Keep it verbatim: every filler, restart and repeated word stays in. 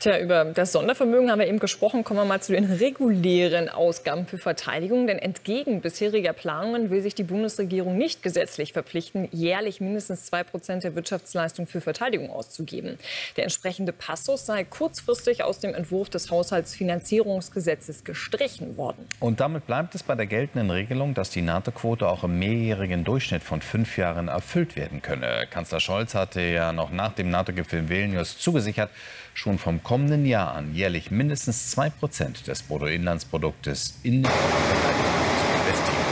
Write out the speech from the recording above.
Tja, über das Sondervermögen haben wir eben gesprochen. Kommen wir mal zu den regulären Ausgaben für Verteidigung. Denn entgegen bisheriger Planungen will sich die Bundesregierung nicht gesetzlich verpflichten, jährlich mindestens zwei Prozent der Wirtschaftsleistung für Verteidigung auszugeben. Der entsprechende Passus sei kurzfristig aus dem Entwurf des Haushaltsfinanzierungsgesetzes gestrichen worden. Und damit bleibt es bei der geltenden Regelung, dass die NATO-Quote auch im mehrjährigen Durchschnitt von fünf Jahren erfüllt werden könne. Kanzler Scholz hatte ja noch nach dem NATO-Gipfel in Vilnius zugesichert, schon vom kommenden Jahr an jährlich mindestens zwei Prozent des Bruttoinlandsproduktes in die Verteidigung zu investieren.